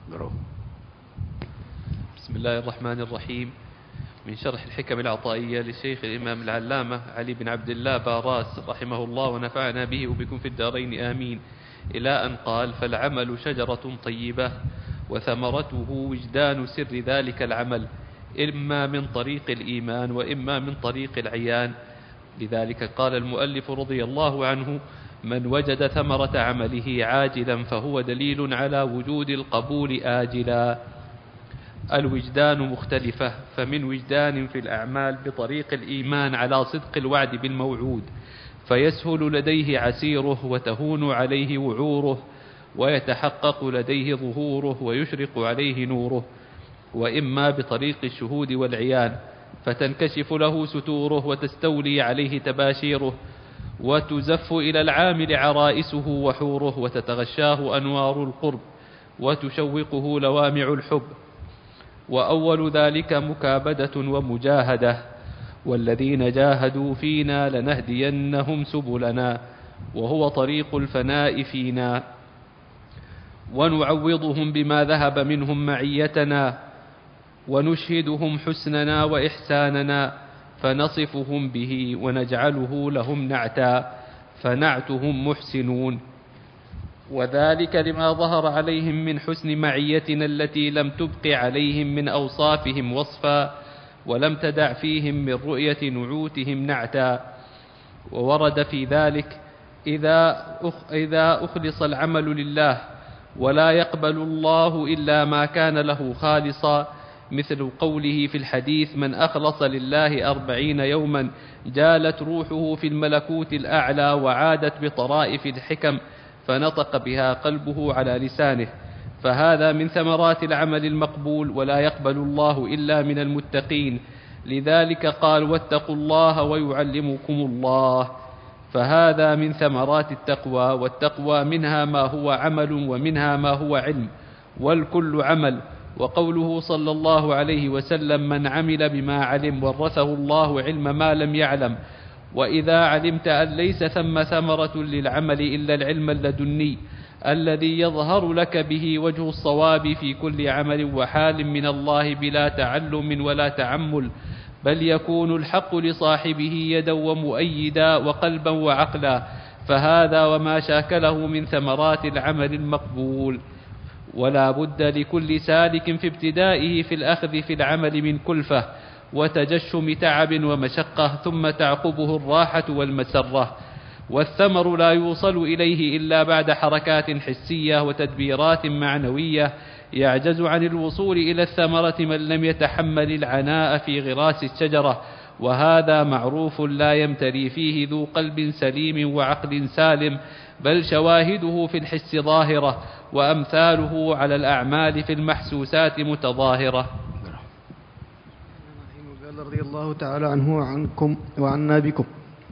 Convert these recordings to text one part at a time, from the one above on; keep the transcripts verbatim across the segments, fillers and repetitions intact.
بسم الله الرحمن الرحيم. من شرح الحكم العطائية للشيخ الإمام العلامة علي بن عبد الله باراس رحمه الله ونفعنا به وبكم في الدارين آمين، إلى أن قال: فالعمل شجرة طيبة وثمرته وجدان سر ذلك العمل، إما من طريق الإيمان وإما من طريق العيان. لذلك قال المؤلف رضي الله عنه: من وجد ثمرة عمله عاجلا فهو دليل على وجود القبول آجلا. الوجدان مختلفة، فمن وجدان في الأعمال بطريق الإيمان على صدق الوعد بالموعود فيسهل لديه عسيره وتهون عليه وعوره ويتحقق لديه ظهوره ويشرق عليه نوره، وإما بطريق الشهود والعيان فتنكشف له ستوره وتستولي عليه تباشيره وتزف إلى العامل عرائسه وحوره وتتغشاه أنوار القرب وتشوقه لوامع الحب. وأول ذلك مكابدة ومجاهدة، والذين جاهدوا فينا لنهدينهم سبلنا، وهو طريق الفناء فينا. ونعوضهم بما ذهب منهم معيتنا ونشهدهم حسننا وإحساننا فنصفهم به ونجعله لهم نعتا فنعتهم محسنون، وذلك لما ظهر عليهم من حسن معيتنا التي لم تبق عليهم من أوصافهم وصفا ولم تدع فيهم من رؤية نعوتهم نعتا. وورد في ذلك: إذا إذا أخلص العمل لله ولا يقبل الله إلا ما كان له خالصا، مثل قوله في الحديث: من أخلص لله أربعين يوما جالت روحه في الملكوت الأعلى وعادت بطرائف الحكم فنطق بها قلبه على لسانه، فهذا من ثمرات العمل المقبول، ولا يقبل الله إلا من المتقين. لذلك قال: واتقوا الله ويعلمكم الله، فهذا من ثمرات التقوى. والتقوى منها ما هو عمل ومنها ما هو علم، والكل عمل. وقوله صلى الله عليه وسلم: من عمل بما علم ورثه الله علم ما لم يعلم. وإذا علمت أن ليس ثم ثمرة للعمل إلا العلم اللدني الذي يظهر لك به وجه الصواب في كل عمل وحال من الله بلا تعلم ولا تعمل، بل يكون الحق لصاحبه يدا ومؤيدا وقلبا وعقلا، فهذا وما شاكله من ثمرات العمل المقبول. ولا بد لكل سالك في ابتدائه في الأخذ في العمل من كلفة وتجشم تعب ومشقة، ثم تعقبه الراحة والمسرة، والثمر لا يوصل إليه إلا بعد حركات حسية وتدبيرات معنوية. يعجز عن الوصول إلى الثمرة من لم يتحمل العناء في غراس الشجرة، وهذا معروف لا يمتري فيه ذو قلب سليم وعقل سالم، بل شواهده في الحس ظاهرة، وأمثاله على الأعمال في المحسوسات متظاهرة. رضي الله تعالى عنه وعنكم وعنا بكم: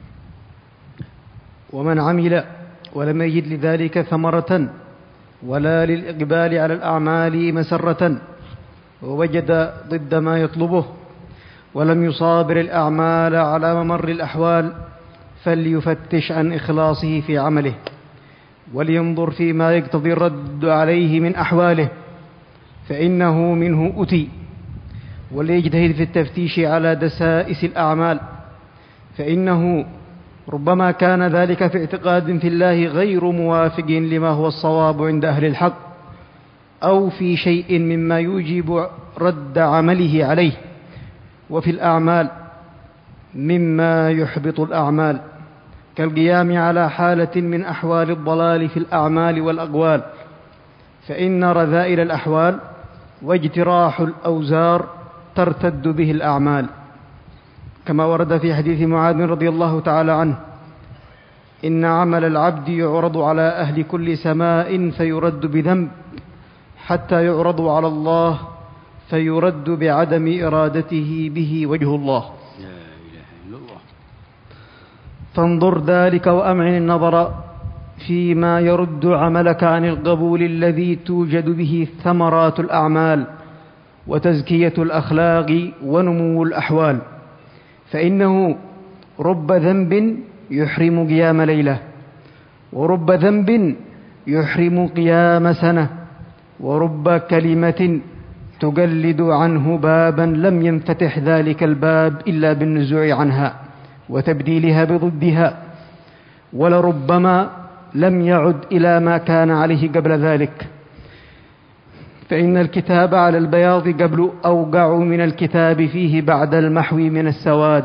ومن عمل ولم يجد لذلك ثمرة ولا للإقبال على الأعمال مسرة، ووجد ضد ما يطلبه ولم يصابر الأعمال على ممر الأحوال، فليفتش عن إخلاصه في عمله، ولينظر فيما يقتضي الرد عليه من أحواله، فإنه منه أتي، وليجتهد في التفتيش على دسائس الأعمال، فإنه ربما كان ذلك في اعتقاد في الله غير موافق لما هو الصواب عند أهل الحق، أو في شيء مما يوجب رد عمله عليه، وفي الأعمال مما يحبط الأعمال، كالقيام على حالة من أحوال الضلال في الأعمال والأقوال، فإن رذائل الأحوال واجتراح الأوزار ترتد به الأعمال، كما ورد في حديث معاذ رضي الله تعالى عنه: إن عمل العبد يعرض على أهل كل سماء فيرد بذنب، حتى يعرض على الله فيرد بعدم إرادته به وجه الله. لا إله إلا الله. فانظر ذلك وأمعن النظر فيما يرد عملك عن القبول الذي توجد به ثمرات الأعمال وتزكية الأخلاق ونمو الأحوال، فإنه رب ذنب يحرم قيام ليلة، ورب ذنب يحرم قيام سنة، ورب كلمة تجلد عنه بابا لم ينفتح ذلك الباب إلا بالنزوع عنها وتبديلها بضدها، ولربما لم يعد إلى ما كان عليه قبل ذلك، فإن الكتاب على البياض قبل أوقع من الكتاب فيه بعد المحو من السواد.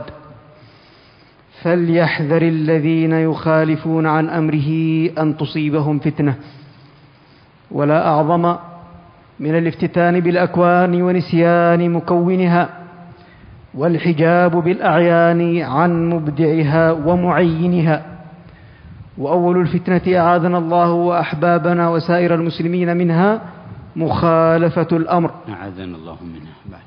فليحذر الذين يخالفون عن أمره أن تصيبهم فتنة. ولا أعظم من الافتتان بالأكوان ونسيان مكونها، والحجاب بالأعيان عن مبدعها ومعينها. وأول الفتنة أعاذنا الله وأحبابنا وسائر المسلمين منها مخالفة الأمر. أعاذنا الله منها. بعد.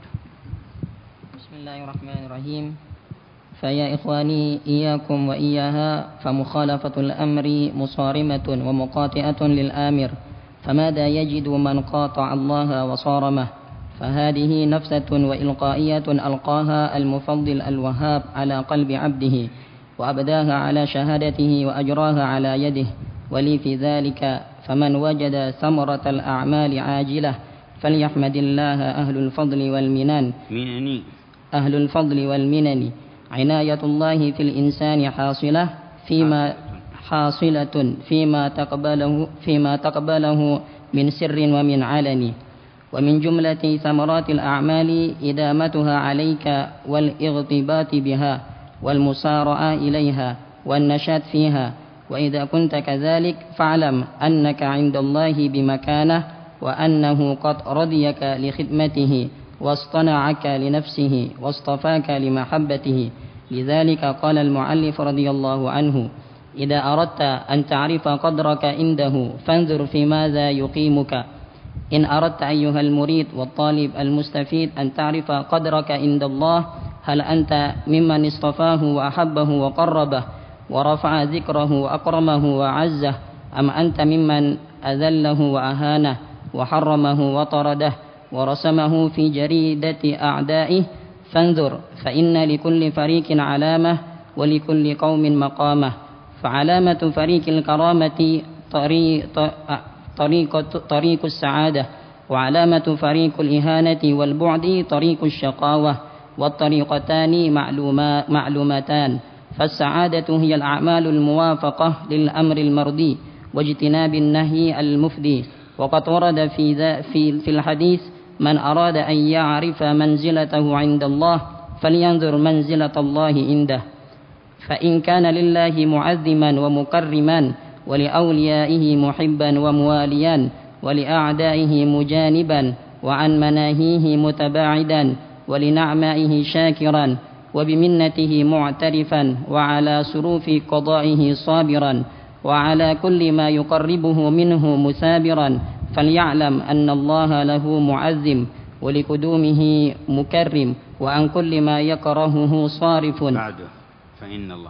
بسم الله الرحمن الرحيم. فيا إخواني إياكم وإياها فمخالفة الأمر مصارمة ومقاطئة للآمر، فماذا يجد من قاطع الله وصارمه؟ فهذه نفسة وإلقائية ألقاها المفضل الوهاب على قلب عبده، وأبداها على شهادته وأجراها على يده. ولي في ذلك فمن وجد ثمرة الأعمال عاجلة فليحمد الله أهل الفضل والمنن منني أهل الفضل والمنن. عناية الله في الإنسان حاصلة فيما حاصلة فيما تقبله فيما تقبله من سر ومن علن. ومن جملة ثمرات الأعمال إدامتها عليك والاغتباط بها والمسارعة إليها والنشاط فيها. وإذا كنت كذلك فاعلم أنك عند الله بمكانه، وأنه قد رضيك لخدمته واصطنعك لنفسه واصطفاك لمحبته. لذلك قال المؤلف رضي الله عنه: إذا أردت أن تعرف قدرك عنده فانظر في ماذا يقيمك. إن أردت أيها المريد والطالب المستفيد أن تعرف قدرك عند الله، هل أنت ممن اصطفاه وأحبه وقربه ورفع ذكره وأكرمه وعزه، أم أنت ممن أذله وأهانه وحرمه وطرده ورسمه في جريدة أعدائه؟ فانظر، فإن لكل فريق علامة ولكل قوم مقامة. فعلامة فريق الكرامة طريق, طريق, طريق السعادة، وعلامة فريق الإهانة والبعد طريق الشقاوة، والطريقتان معلومتان. فالسعادة هي الأعمال الموافقة للأمر المرضي واجتناب النهي المفدي. وقد ورد في, في, في الحديث: من أراد أن يعرف منزلته عند الله فلينظر منزلة الله عنده. فإن كان لله معظما ومكرما، ولأوليائه محبا ومواليا، ولأعدائه مجانبا، وعن مناهيه متباعدا، ولنعمائه شاكرا، وبمنته معترفا، وعلى سروف قضائه صابرا، وعلى كل ما يقربه منه مثابرا، فليعلم أن الله له معزم ولقدومه مكرم، وعن كل ما يكرهه صارف. بعده فإن الله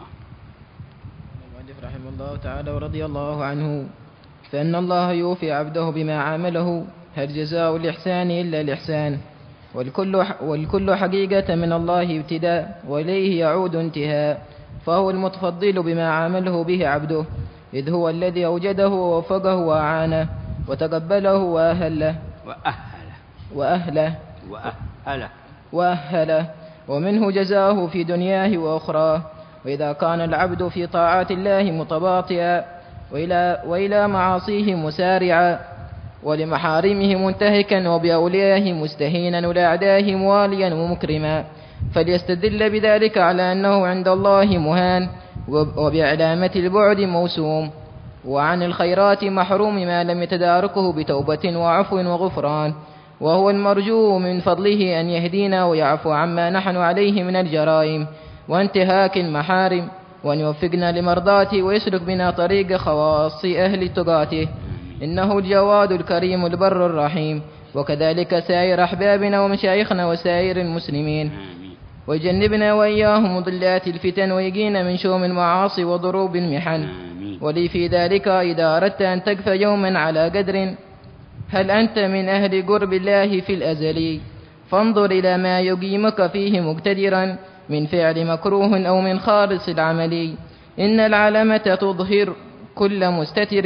المؤلف رحمه الله تعالى ورضي الله عنه: فإن الله يوفي عبده بما عامله، هل جزاء الإحسان إلا الإحسان؟ والكل, والكل حقيقة من الله ابتداء، وإليه يعود انتهاء. فهو المتفضل بما عامله به عبده، إذ هو الذي أوجده ووفقه وأعانه وتقبله وأهله وأهله وأهله وأهله وأهله ومنه جزاه في دنياه وأخراه. وإذا كان العبد في طاعات الله متباطئا وإلى, وإلى معاصيه مسارعا، ولمحارمه منتهكا، وبأوليائه مستهينا، ولأعدائه مواليا ومكرما، فليستدل بذلك على أنه عند الله مهان، وبعلامة البعد موسوم، وعن الخيرات محروم ما لم يتداركه بتوبة وعفو وغفران. وهو المرجو من فضله أن يهدينا ويعفو عما نحن عليه من الجرائم وانتهاك المحارم، وأن يوفقنا لمرضاته ويسلك بنا طريق خواص أهل تقاته، إنه الجواد الكريم البر الرحيم. وكذلك سائر أحبابنا ومشايخنا وسائر المسلمين، ويجنبنا وإياهم مضلات الفتن، ويقينا من شوم المعاصي وضروب المحن. ولي في ذلك إذا أردت أن تكفى يوما على قدر، هل أنت من أهل قرب الله في الأزل، فانظر إلى ما يقيمك فيه مقتدرا من فعل مكروه أو من خالص العمل. إن العلامة تظهر كل مستتر،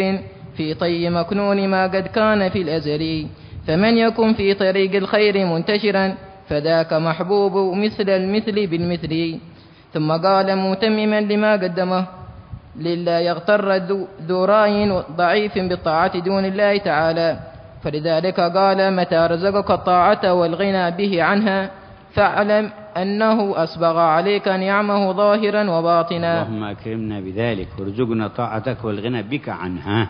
في طي مكنون ما قد كان في الأزل. فمن يكن في طريق الخير منتشرا فذاك محبوب مثل المثل بالمثل. ثم قال متمما لما قدمه: لله يغتر ذو راي ضعيف بالطاعة دون الله تعالى. فلذلك قال: متى رزقك الطاعة والغنى به عنها فاعلم أنه أسبغ عليك نعمه ظاهرا وباطنا. اللهم أكرمنا بذلك وارزقنا طاعتك والغنى بك عنها.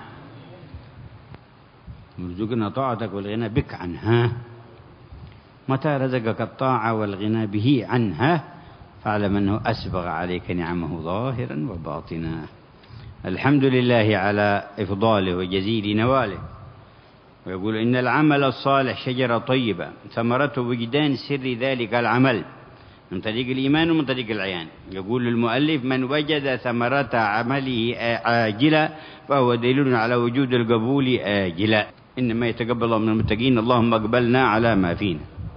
ارزقنا طاعتك والغنى بك عنها. متى رزقك الطاعة والغنى به عنها فاعلم أنه أسبغ عليك نعمه ظاهرا وباطنا. الحمد لله على إفضاله وجزيل نواله. ويقول: إن العمل الصالح شجرة طيبة ثمرته وجدان سر ذلك العمل من طريق الإيمان ومن طريق العيان. يقول المؤلف: من وجد ثمرة عمله عاجلا فهو دليل على وجود القبول آجلا. إنما يتقبل الله من المتقين. اللهم اقبلنا على ما فينا.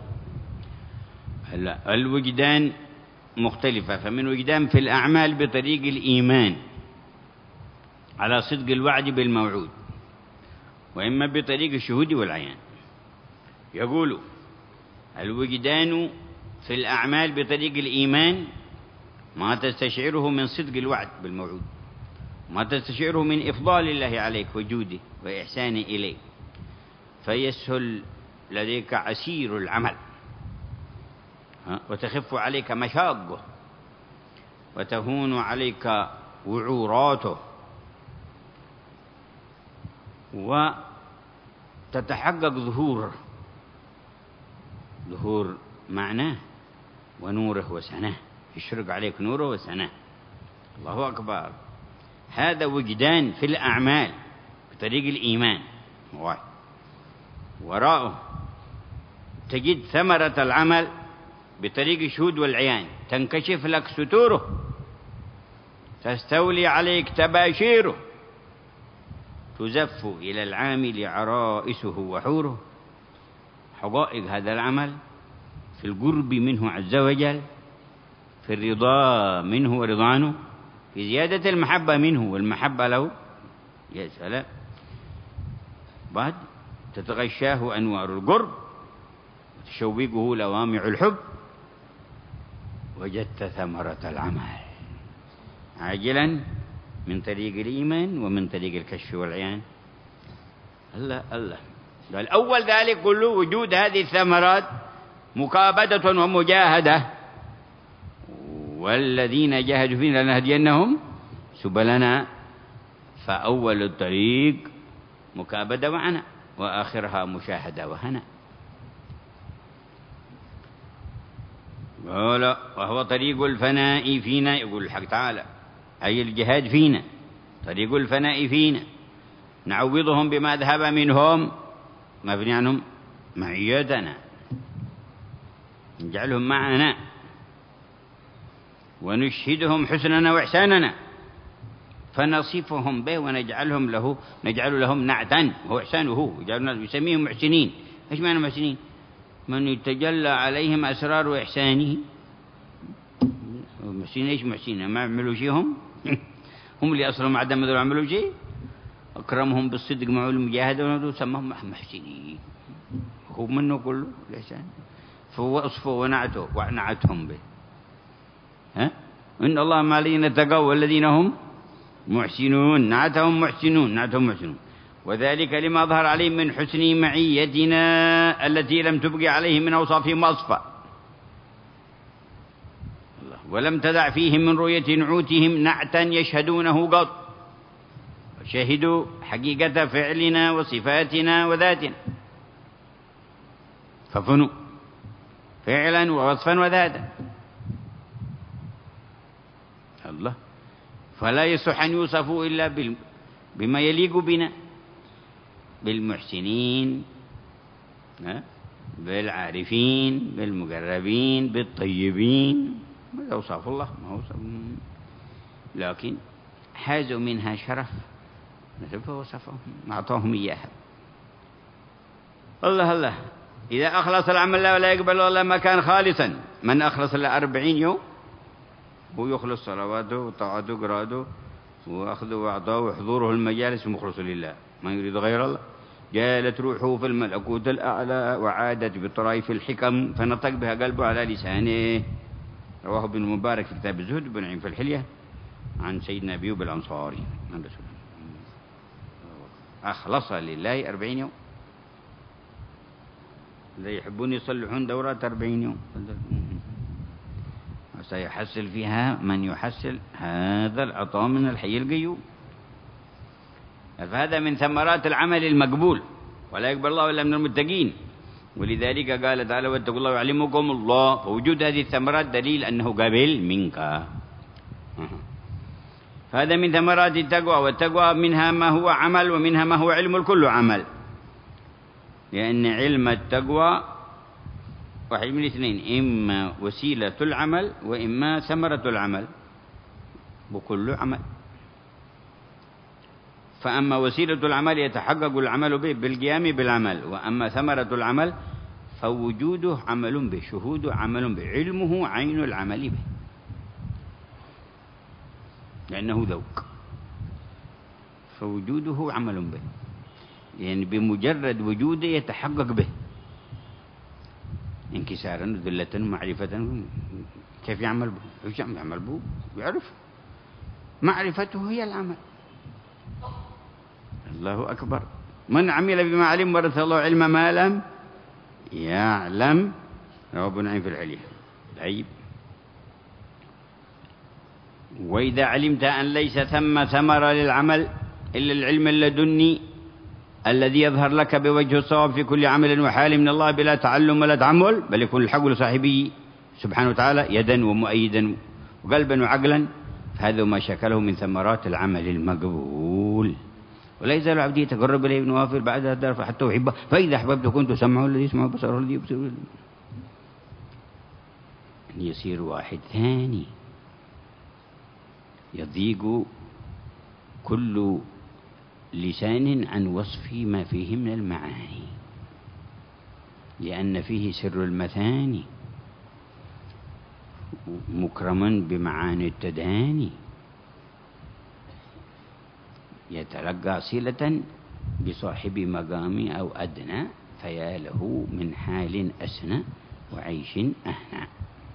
الوجدان مختلفة، فمن وجدان في الأعمال بطريق الإيمان على صدق الوعد بالموعود، وإما بطريق الشهود والعيان. يقول: الوجدان في الأعمال بطريق الإيمان ما تستشعره من صدق الوعد بالموعود، ما تستشعره من إفضال الله عليك وجوده وإحسانه إليك، فيسهل لديك عسير العمل وتخف عليك مشاقه وتهون عليك وعوراته وتتحقق ظهور ظهور معناه ونوره وسناه، يشرق عليك نوره وسناه. الله أكبر. هذا وجدان في الأعمال بطريق الإيمان. وراءه تجد ثمرة العمل بطريق الشهود والعيان، تنكشف لك ستوره، تستولي عليك تباشيره، تزف إلى العامل عرائسه وحوره. حقائق هذا العمل في القرب منه عز وجل، في الرضا منه ورضوانه، في زيادة المحبة منه والمحبة له. يا سلام. بعد تتغشاه أنوار القرب وتشوقه لوامع الحب، وجدت ثمرة العمل عاجلا من طريق الإيمان ومن طريق الكشف والعيان. الله الله. الأول ذلك كله وجود هذه الثمرات مكابدة ومجاهدة. والذين جاهدوا فينا لنهدينهم سبلنا. فأول الطريق مكابدة وعناء، وآخرها مشاهدة وهنا. قال: وهو طريق الفناء فينا. يقول الحق تعالى: أي الجهاد فينا، طريق الفناء فينا. نعوضهم بما ذهب منهم، مبني عنهم معيتنا، نجعلهم معنا، ونشهدهم حسننا وإحساننا، فنصفهم به ونجعلهم له نجعل لهم نعتا هو إحسانه. يسميهم محسنين. إيش معنى محسنين؟ من يتجلى عليهم أسرار إحسانه. محسنين إيش محسنين؟ ما عملوا شيء هم هم اللي أصلهم عدم ما عملوا شيء. أكرمهم بالصدق مع المجاهدة وسمهم محسنين. هو منه كله الإحسان، فهو وصفه ونعته ونعتهم به. ها؟ إن الله مع الذين اتقوا والذين هم محسنون. نعتهم محسنون، نعتهم محسنون. وذلك لما ظهر عليهم من حسن معيتنا التي لم تبقي عليهم من أوصافهم وصفا، ولم تدع فيهم من رؤية نعوتهم نعتا يشهدونه قط، شهدوا حقيقة فعلنا وصفاتنا وذاتنا، ففنوا فعلا ووصفا وذاتا. الله. فلا يصح أن يوصفوا إلا بما يليق بنا، بالمحسنين، بالعارفين، بالمقربين، بالطيبين. هذا أوصاف الله، ما أوصاف. لكن حازوا منها شرف فوصفهم، أعطاهم إياها. الله الله. إذا أخلص العمل لا ولا يقبل الله ما كان خالصا. من أخلص لأربعين يوم هو يخلص صلواته وطاعته وقراءته وأخذه وأعطاه وحضوره المجالس مخلص لله. ما يريد غير الله. جالت روحه في الملكوت الأعلى وعادت بطرائف الحكم فنطق بها قلبه على لسانه. رواه ابن المبارك في كتاب الزهد بن عين في الحلية عن سيدنا أبي أيوب الأنصاري. أخلص لله أربعين يوم. لا يحبون يصلحون دورات أربعين يوم، وسيحصل فيها من يحصل هذا العطاء من الحي القيوم. فهذا من ثمرات العمل المقبول، ولا يقبل الله إلا من المتقين. ولذلك قال تعالى واتقوا الله ويعلمكم الله. فوجود هذه الثمرات دليل أنه قبل منك. فهذا من ثمرات التقوى. والتقوى منها ما هو عمل ومنها ما هو علم، الكل عمل. لأن علم التقوى واحد من الاثنين، إما وسيلة العمل وإما ثمرة العمل، وكل عمل. فأما وسيلة العمل يتحقق العمل به بالقيام بالعمل، وأما ثمرة العمل فوجوده عمل به، شهوده عمل به، علمه عين العمل به، لأنه ذوق، فوجوده عمل به، يعني بمجرد وجوده يتحقق به انكسارا وذلة ومعرفة. كيف يعمل به؟ ايش يعمل به؟ يعرف. معرفته هي العمل. الله أكبر. من عمل بما علم ورث الله علم ما لم يعلم. رواه ابن عين في الحلية. عيب. وإذا علمت أن ليس ثم ثمرة للعمل إلا العلم اللدني الذي يظهر لك بوجه الصواب في كل عمل وحال من الله بلا تعلم ولا تعمل، بل يكون الحق لصاحبه سبحانه وتعالى يدا ومؤيدا وقلبا وعقلا، فهذا ما شكله من ثمرات العمل المقبول. ولا يزال عبدي يتقرب إليه بنوافل بعد هذا حتى أحبه، فإذا أحببت كنت سمعه الذي يسمع بصره الذي يبصر. أن يصير واحد ثاني يضيق كل لسان عن وصف ما فيه من المعاني، لأن فيه سر المثاني مكرما بمعاني التداني، يتلقى صلة بصاحب مقام أو أدنى، فيا له من حال أسنى وعيش أهنى.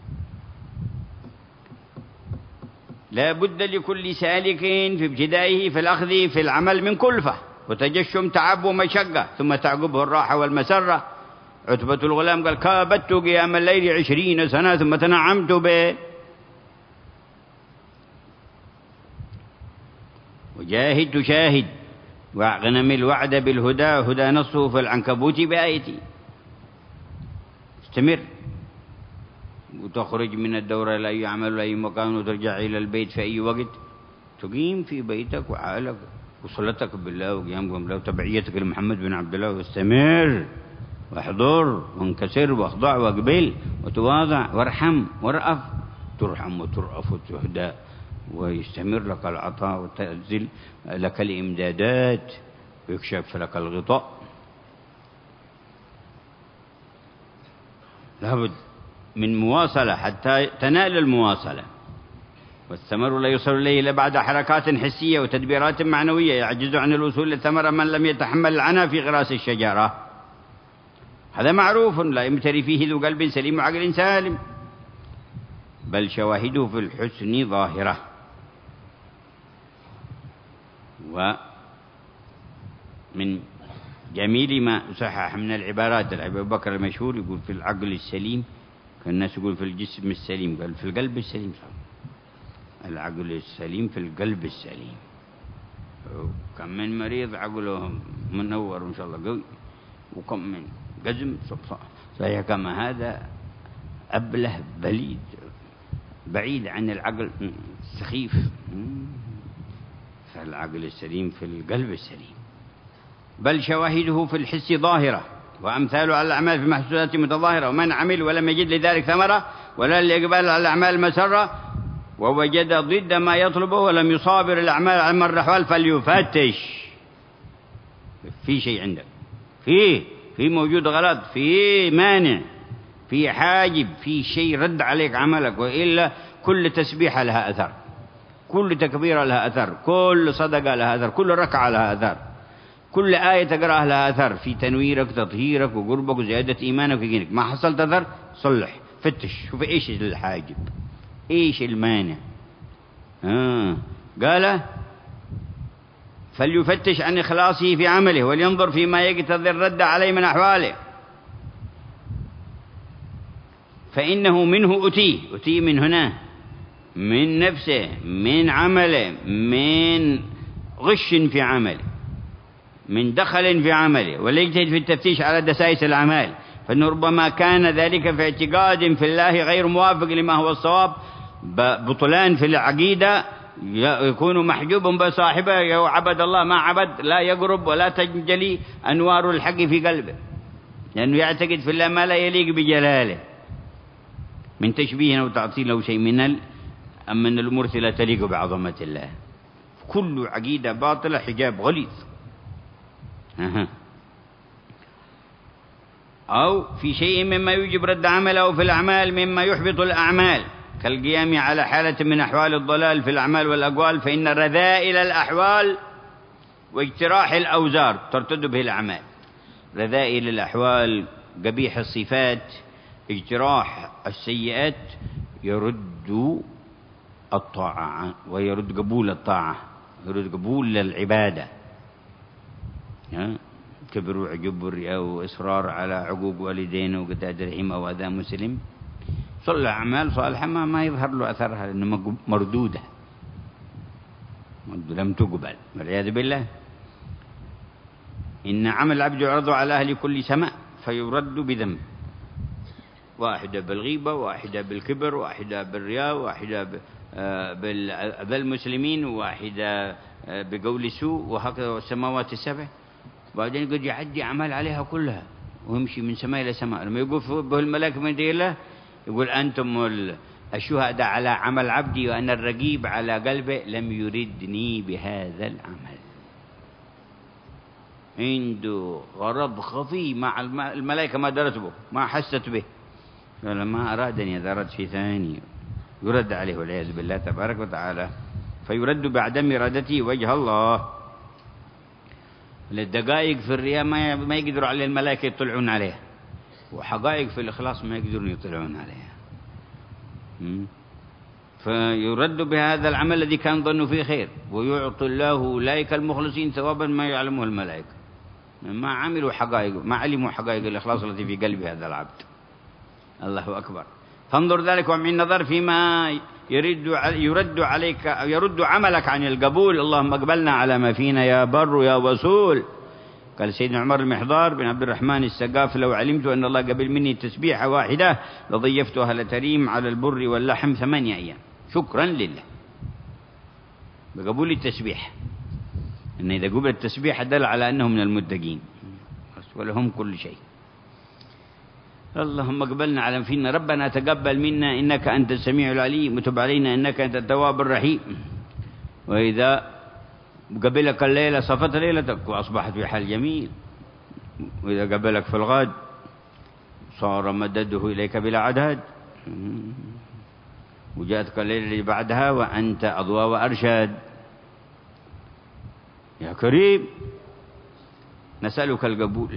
لا بد لكل سالك في ابتدائه في الأخذ في العمل من كلفة وتجشم تعب ومشقة، ثم تعقبه الراحة والمسرة. عتبة الغلام قال كابدت قيام الليل عشرين سنة ثم تنعمت به. وجاهد تشاهد واغنم الوعد بالهدى، هدى نصه في العنكبوت بآيتي. استمر وتخرج من الدورة إلى أي عمل ولا أي مكان، وترجع إلى البيت في أي وقت، تقيم في بيتك وحالك وصلتك بالله وقيامك بالله وتبعيتك لمحمد بن عبد الله. واستمر واحضر وانكسر واخضع واقبل وتواضع وارحم وارأف، ترحم وترأف وتهدى، ويستمر لك العطاء وتنزل لك الإمدادات ويكشف لك الغطاء. لابد من مواصلة حتى تنال المواصلة. والثمر لا يوصل إليه إلا بعد حركات حسية وتدبيرات معنوية. يعجز عن الوصول للثمرة من لم يتحمل العناء في غراس الشجرة. هذا معروف لا يمتري فيه ذو قلب سليم وعقل سالم، بل شواهده في الحسن ظاهرة. ومن جميل ما صحح من العبارات أبو بكر المشهور يقول في العقل السليم، كان الناس يقول في الجسم السليم، قال في القلب السليم. العقل السليم في القلب السليم. كم من مريض عقله منور إن شاء الله قوي، وكم من قزم صحيح كما هذا أبله بليد بعيد عن العقل سخيف. فالعقل السليم في القلب السليم، بل شواهده في الحس ظاهرة، وأمثاله على الأعمال في محسوسات متظاهرة. ومن عمل ولم يجد لذلك ثمرة ولا لإقبال على الأعمال مسرة، ووجد ضد ما يطلبه ولم يصابر الأعمال على مر الأحوال، فليفتش. في شيء عندك، فيه في موجود غلط، في مانع، في حاجب، في شيء رد عليك عملك. وإلا كل تسبيحة لها أثر، كل تكبيرة لها أثر، كل صدقة لها أثر، كل ركعة لها أثر. كل آية تقرأها لها أثر في تنويرك، تطهيرك وقربك وزيادة إيمانك ويقينك. ما حصلت أثر صلح، فتش، شوف إيش الحاجب، إيش المانع. آه. قال فليفتش عن إخلاصه في عمله ولينظر فيما يقتضي الرد عليه من أحواله، فإنه منه أتيه. أتيه من هنا، من نفسه، من عمله، من غش في عمله، من دخل في عمله، ولا يجتهد في التفتيش على دسائس الأعمال، فإنه ربما كان ذلك في اعتقاد في الله غير موافق لما هو الصواب، بطلان في العقيدة، يكون محجوب بصاحبه، عبد الله ما عبد، لا يقرب ولا تنجلي أنوار الحق في قلبه، لأنه يعتقد في الله ما لا يليق بجلاله من تشبيه أو تعطيل أو شيء من من الأمور لا تليق بعظمة الله. كل عقيدة باطلة حجاب غليظ. أه. أو في شيء مما يوجب رد عمله، أو في الأعمال مما يحبط الأعمال كالقيام على حالة من أحوال الضلال في الأعمال والأقوال، فإن رذائل الأحوال واجتراح الأوزار ترتد به الأعمال. رذائل الأحوال، قبيح الصفات، اجتراح السيئات يرد الطاعة ويرد قبول الطاعة، يرد قبول العبادة. كبر وعجب والرياء وإصرار على عقوق والدين وقتاد رحم أو أذى مسلم، صلى أعمال صالحة ما, ما يظهر له أثرها لأنه مردودة، لم تقبل والعياذ بالله. إن عمل العبد يعرض على أهل كل سماء فيرد بذنب، واحدة بالغيبة، واحدة بالكبر، واحدة بالرياء، واحدة بالمسلمين، واحدة بقول سوء، وهكذا السماوات السبع. بعدين قد يعدي أعمال عليها كلها ويمشي من سماء إلى سماء. لما يقف به الملائكة من دين الله يقول أنتم الشهداء على عمل عبدي وأنا الرقيب على قلبه لم يردني بهذا العمل. عنده غرض خفي مع الملائكة ما درت به، ما حست به، فلما أرادني أدرت في ثاني يرد عليه والعياذ بالله تبارك وتعالى، فيرد بعدم إرادته وجه الله. للدقائق في الرياء ما ما يقدروا عليه الملائكة يطلعون عليها، وحقائق في الإخلاص ما يقدرون يطلعون عليها. فيرد بهذا العمل الذي كان ظنه فيه خير، ويعطي الله أولئك المخلصين ثوابا ما يعلمه الملائكة، ما عملوا حقائق، ما علموا حقائق الإخلاص التي في قلب هذا العبد. الله أكبر. فانظر ذلك ومن نظر فيما يرد يرد عليك أو يرد عملك عن القبول. اللهم اقبلنا على ما فينا يا بر يا وصول. قال سيدنا عمر المحضار بن عبد الرحمن السقاف لو علمت أن الله قبل مني تسبيحة واحدة لضيفت أهل تريم على البر واللحم ثمانية أيام شكرا لله بقبول التسبيح. إن إذا قبل التسبيح دل على أنهم من المتقين ولهم كل شيء. اللهم اقبلنا على فينا ربنا تقبل منا إنك أنت السميع العليم وتب علينا إنك أنت التواب الرحيم. وإذا قبلك الليلة صفت ليلتك وأصبحت في حال جميل، وإذا قبلك في الغد صار مدده إليك بلا عدد، وجاءتك الليلة اللي بعدها وأنت أضواء وأرشاد. يا كريم نسألك القبول.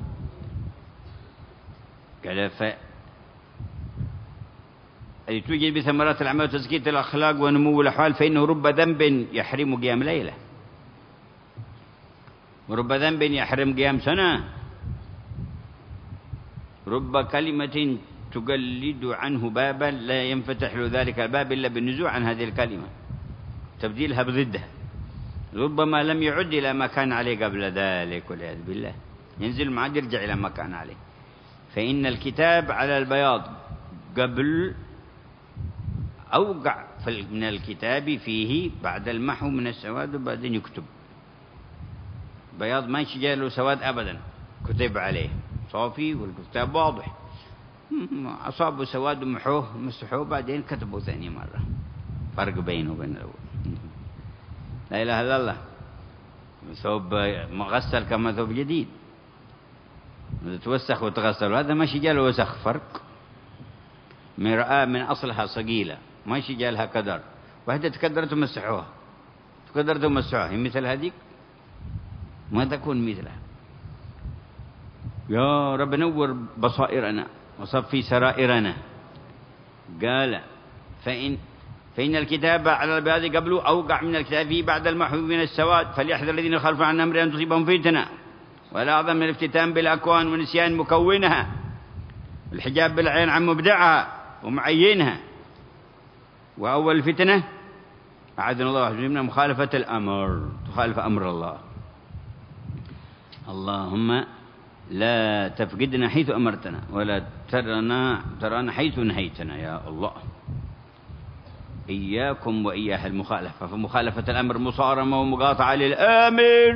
قال ف أي توجد بثمرات الأعمال وتزكية الأخلاق ونمو الأحوال، فإنه رب ذنب يحرم قيام ليلة، ورب ذنب يحرم قيام سنة، رب كلمة تقلد عنه بابا لا ينفتح له ذلك الباب إلا بالنزوع عن هذه الكلمة تبديلها بضدها، ربما لم يعد إلى ما كان عليه قبل ذلك والعياذ بالله، ينزل معه يرجع إلى ما كان عليه. فإن الكتاب على البياض قبل أوقع من الكتاب فيه بعد المحو من السواد وبعدين يكتب. بياض ما يشجع له سواد أبدا، كتب عليه صافي والكتاب واضح. أصابوا سواد ومحوه مسحوه بعدين كتبوا ثاني مرة، فرق بينه وبين الأول. لا إله إلا الله. ثوب مغسل كما ثوب جديد، توسخ وتغسل، هذا ما شجال وسخ، فرق. مرآة من أصلها صقيلة ما شجالها كدر، واحدة تكدرت ومسحوها، تكدرت ومسحوها، هي مثل هذيك؟ ما تكون مثلها. يا رب نور بصائرنا وصفي سرائرنا. قال فإن فإن الكتاب على البياض قبله أوقع من الكتاب فيه بعد المحو من السواد، فليحذر الذين خلفوا عن أمر أن تصيبهم فتنة. ولا أعظم من الافتتان بالأكوان ونسيان مكونها، الحجاب بالعين عن مبدعها ومعينها. وأول الفتنة أعاذنا الله وحفظنا مخالفة الأمر، تخالف أمر الله. اللهم لا تفقدنا حيث أمرتنا ولا ترنا ترانا حيث نهيتنا يا الله. إياكم وإياها المخالفة، فمخالفة الأمر مصارمة ومقاطعة للآمر.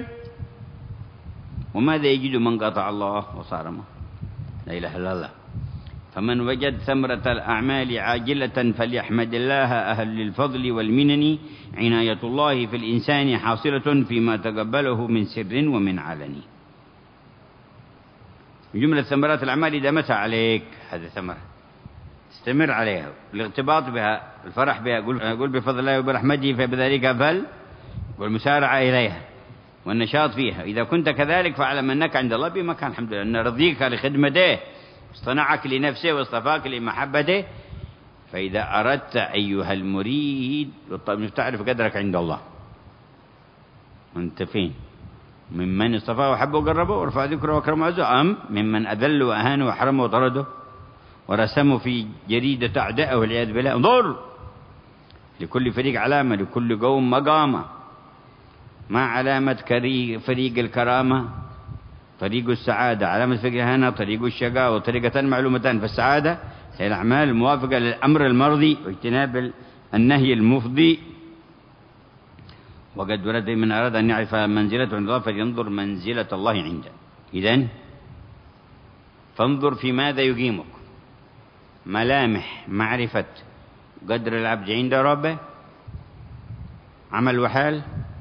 وماذا يجد من قاطع الله وصارمه؟ لا إله إلا الله. فمن وجد ثمرة الأعمال عاجلة فليحمد الله أهل للفضل والمنن. عناية الله في الإنسان حاصلة فيما تقبله من سر ومن علني. جملة ثمرات الأعمال إذا متى عليك هذه ثمرة استمر عليها، الارتباط بها، الفرح بها. قل بفضل الله وبرحمته فبذلك فل، والمسارعة إليها والنشاط فيها. إذا كنت كذلك فاعلم أنك عند الله بمكان. الحمد لله أن رضيك لخدمته، اصطنعك لنفسه واصطفاك لمحبته. فإذا أردت أيها المريد تعرف قدرك عند الله، أنت فين؟ ممن اصطفاه وحبه وقربه ورفع ذكره وأكرمه وعزه، أم ممن أذل وأهانه وحرمه وطرده ورسمه في جريدة أعدائه والعياذ بالله. انظر، لكل فريق علامة، لكل قوم مقامة. ما علامة فريق الكرامة؟ طريق السعادة. علامة فريق الهنا طريق الشقاء. وطريقتان معلومتان، فالسعادة هي الأعمال الموافقة للأمر المرضي واجتناب النهي المفضي. وقد ورد من أراد أن يعرف منزلته عند الله فلينظر منزلة الله عنده. إذن فانظر في ماذا يقيمك. ملامح معرفة قدر العبد عند ربه، عمل وحال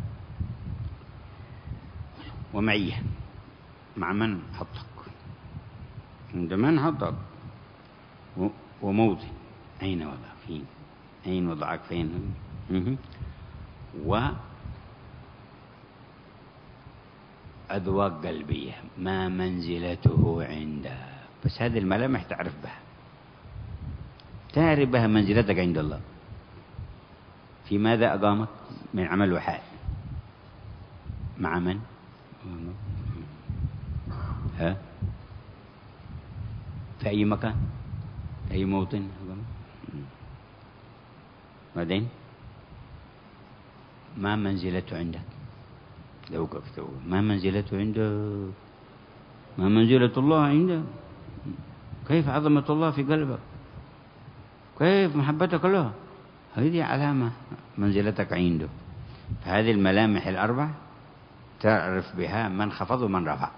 ومعية. مع من حطك، عند من حطك، وموضع أين وضع فين، أين وضعك فين. وأذواق قلبية، ما منزلته عنده. بس هذه الملامح تعرف بها، تعرف بها منزلتك عند الله. في ماذا أقامك من عمل وحال، مع من، ها، في أي مكان، أي موطن. بعدين ما منزلته عندك، لو وقفت ما منزلته عنده، ما منزلة الله عنده. كيف عظمة الله في قلبك، كيف محبتك له، هذه علامة منزلتك عنده. فهذه الملامح الأربع تعرف بها من خفض ومن رفع.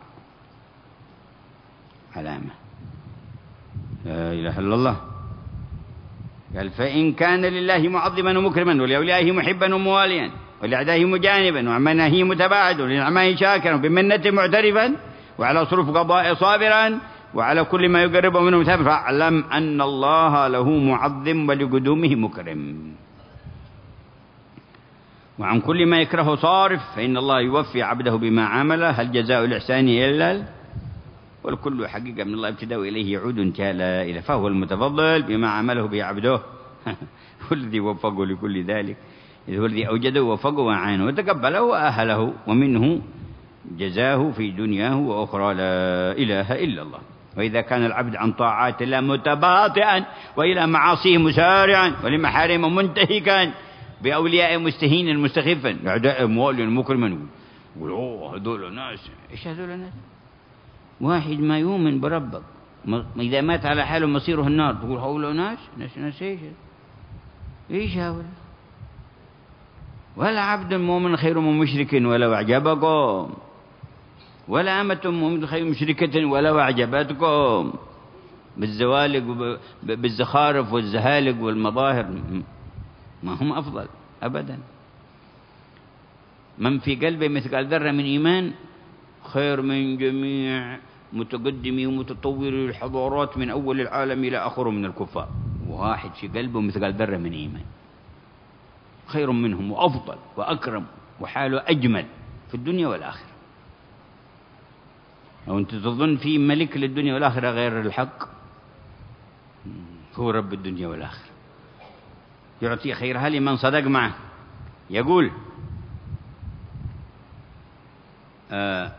علامة لا إله إلا الله. قال فإن كان لله معظما ومكرما ولأوليائه محبا ومواليا ولأعدائه مجانبا وعمناه متباعدا ولنعمائه شاكرا بمنته معترفا وعلى صرف قضاء صابرا وعلى كل ما يقربه منه مثابا، فاعلم أن الله له معظم ولقدومه مكرم. وعن كل ما يكره صارف، فإن الله يوفي عبده بما عمله، هل جزاء الإحسان إلا والكل حقيقة من الله ابتداء وإليه يعود انتهاء لا إله. فهو المتفضل بما عمله به عبده هو الذي وفقه لكل ذلك، هو الذي أوجده ووفقه وأعانه وتقبله وأهله، ومنه جزاه في دنياه وأخرى لا إله إلا الله. وإذا كان العبد عن طاعات الله متباطئا وإلى معاصيه مسارعا ولمحارم منتهكا بأولياء مستهينا مستخفا أعداء مواليا مكرما، يقول أوه هذول ناس. إيش هذول الناس؟ واحد ما يؤمن بربك إذا مات على حاله مصيره النار، تقول هؤلاء ناس ناس ناس إيش إيش هؤلاء؟ ولا عبد مؤمن خير من مشرك ولو أعجبكم، ولا أمة مؤمن خير من مشركة ولو أعجبتكم، بالزوالق بالزخارف والزهالق والمظاهر ما هم أفضل أبدا. من في قلبه مثقال ذرة من إيمان خير من جميع متقدمي ومتطوري الحضارات من أول العالم إلى آخره من الكفار. واحد في قلبه مثقال ذرة من إيمان خير منهم وأفضل وأكرم وحاله أجمل في الدنيا والآخرة. أو أنت تظن في ملك للدنيا والآخرة غير الحق؟ هو رب الدنيا والآخرة، يعطي خيرها لمن صدق معه. يقول آه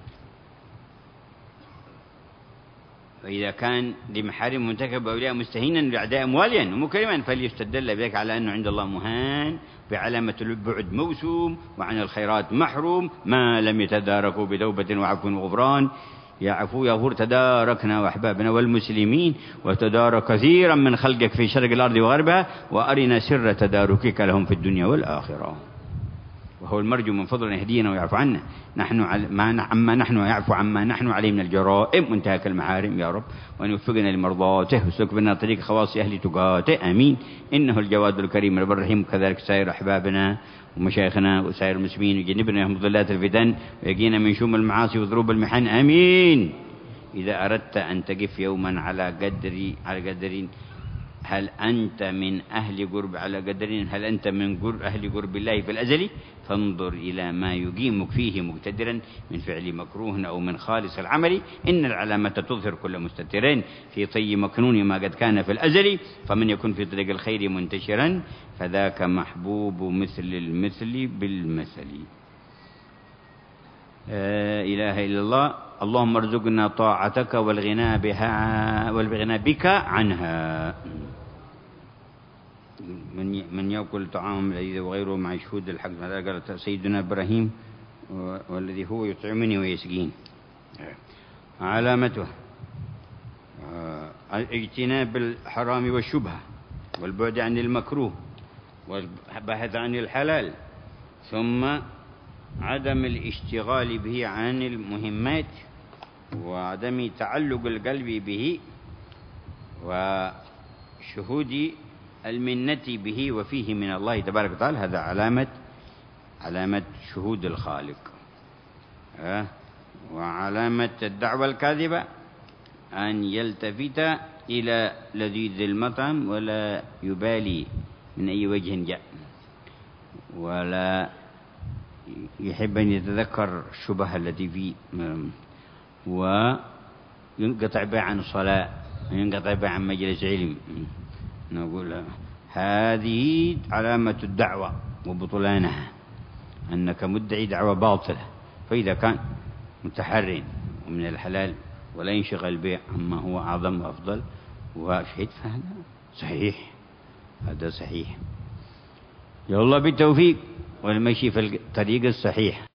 فإذا كان لمحارم منتكب أولياء مستهينا لأعداء مواليا ومكرما فليستدل بذلك على أنه عند الله مهان بعلامة البعد موسوم وعن الخيرات محروم ما لم يتداركوا بتوبة وعفو وغفران. يا عفو يا غفور تداركنا وأحبابنا والمسلمين وتدارك كثيرا من خلقك في شرق الأرض وغربها وأرنا سر تداركك لهم في الدنيا والآخرة. وهو المرجو من فضل يهدينا ويعفو عنا نحن عما نحن ويعفو عما نحن عليه من الجرائم وانتهاك المحارم يا رب، وأن يوفقنا لمرضاته ويسلك بنا طريق خواص أهل تقاته آمين. إنه الجواد الكريم البر الرحيم. كذلك سائر أحبابنا ومشايخنا وسائر المسلمين يجنبنا من ضلات الفتن ويقينا من شوم المعاصي وضروب المحن آمين. إذا أردت أن تقف يوما على قدر على قدر هل أنت من أهل قرب على قدر هل أنت من قرب أهل قرب الله في الأزل فانظر إلى ما يقيمك فيه مقتدرا من فعل مكروه أو من خالص العمل. إن العلامة تظهر كل مستترين في طي مكنون ما قد كان في الأزل. فمن يكون في طريق الخير منتشرا فذاك محبوب مثل المثل بالمثل. لا إله إلا الله. اللهم ارزقنا طاعتك والغنى بها والغنى بك عنها. من من يأكل طعام لذيذ وغيره مع شهود الحق. هذا قال سيدنا إبراهيم والذي هو يطعمني ويسقين. علامته اجتناب الحرام والشبهة والبعد عن المكروه والبحث عن الحلال، ثم عدم الاشتغال به عن المهمات وعدم تعلق القلب به وشهود المنة به وفيه من الله تبارك وتعالى. هذا علامة علامة شهود الخالق. أه؟ وعلامة الدعوة الكاذبة أن يلتفت إلى لذيذ المطعم ولا يبالي من أي وجه جاء، ولا يحب أن يتذكر الشبهة التي فيه، وينقطع بها عن الصلاة وينقطع بها عن مجلس علم. نقول هذه علامة الدعوة وبطلانها، أنك مدعي دعوة باطلة. فإذا كان متحرٍ ومن الحلال ولا ينشغل به عما هو أعظم وأفضل وشهد فهذا صحيح، هذا صحيح. يا الله بالتوفيق والمشي في الطريق الصحيح.